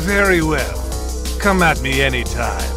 Very well. Come at me anytime.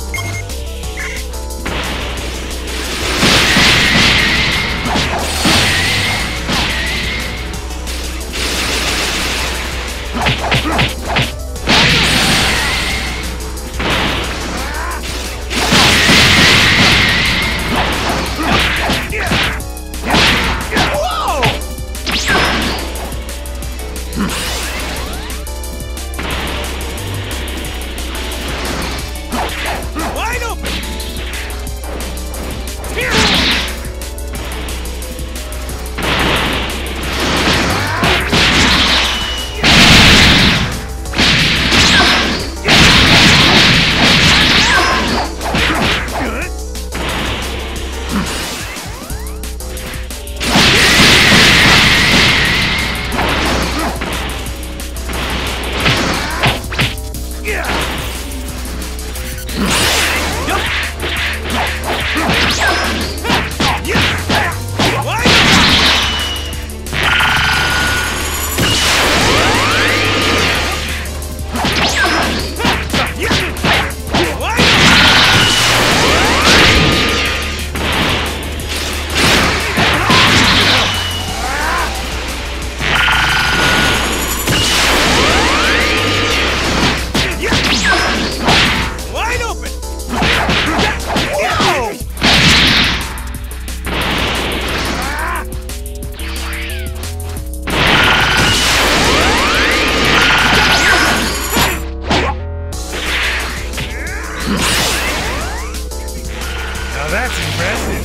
Now that's impressive.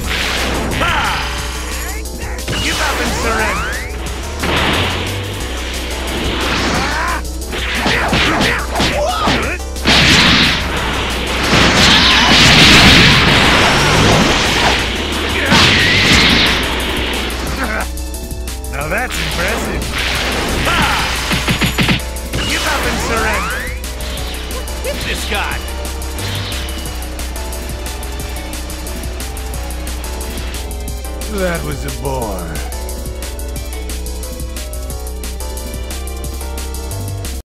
Ha! Give up and surrender. Now that's impressive. Ha! Give up and surrender. Hit this guy. That was a bore.